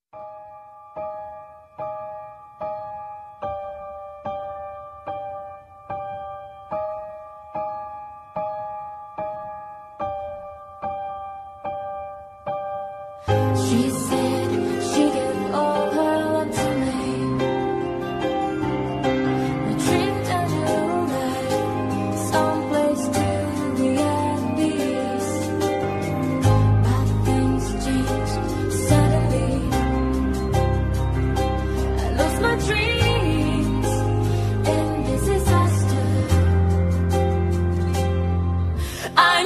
She said she gave all her love to me. My dream turned to light, someplace to be at peace. But things changed suddenly. I lost my dreams in this disaster. I'm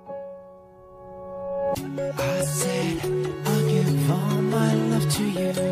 I said I'll give all my love to you.